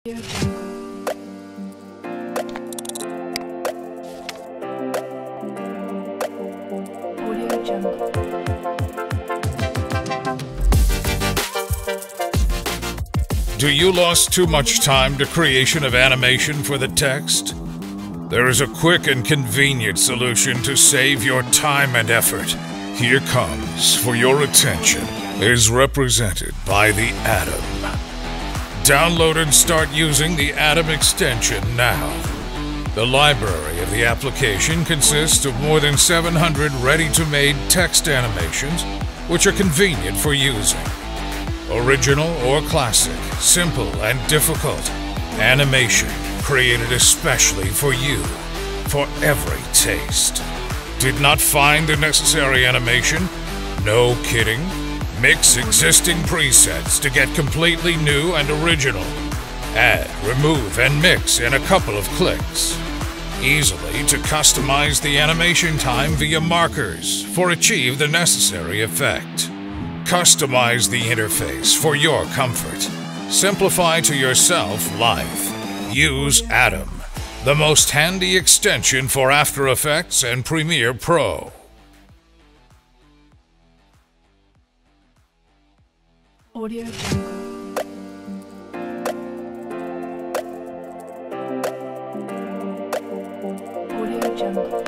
Audio Jungle. Do you lost too much time to creation of animation for the text? There is a quick and convenient solution to save your time and effort. Here comes, for your attention, is represented by the Atom. Download and start using the Atom extension now. The library of the application consists of more than 700 ready-to-made text animations, which are convenient for using. Original or classic, simple and difficult, animation created especially for you, for every taste. Did not find the necessary animation? No kidding. Mix existing presets to get completely new and original. Add, remove, and mix in a couple of clicks. Easily to customize the animation time via markers for achieve the necessary effect. Customize the interface for your comfort. Simplify to yourself life. Use Atom, the most handy extension for After Effects and Premiere Pro. Audio Jungle. Audio Jungle.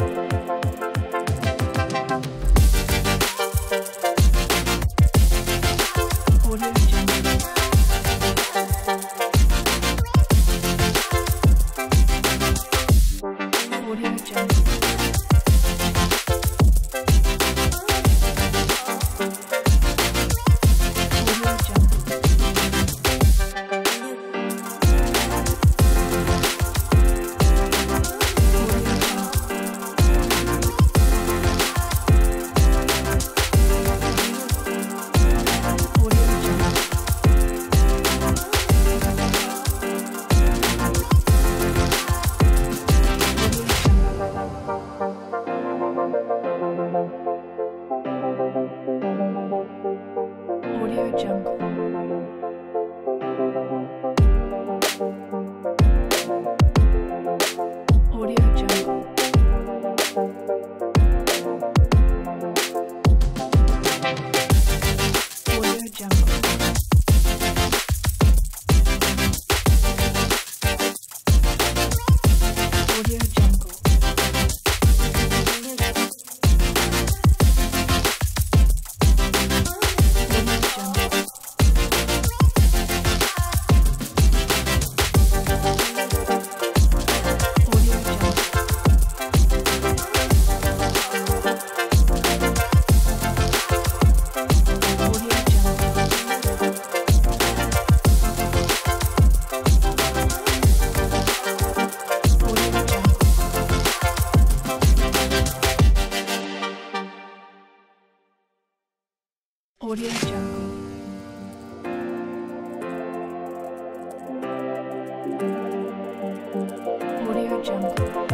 Audio Jungle. Audio Jungle. Audio Jungle. Audio Jungle. Audio Jungle. Audio Jungle.